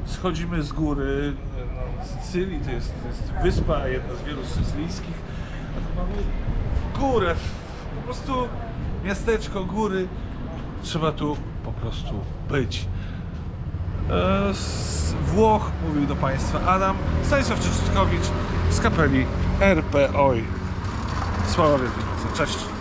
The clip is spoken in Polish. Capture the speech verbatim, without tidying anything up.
schodzimy z góry, no, Sycylii to jest, to jest wyspa, jedna z wielu sycylijskich, a tu mamy górę, po prostu miasteczko, góry, trzeba tu po prostu być. Z Włoch mówił do Państwa Adam Stanisław Czyczkowicz z kapeli R P O I. Sława Wielkiej. Cześć!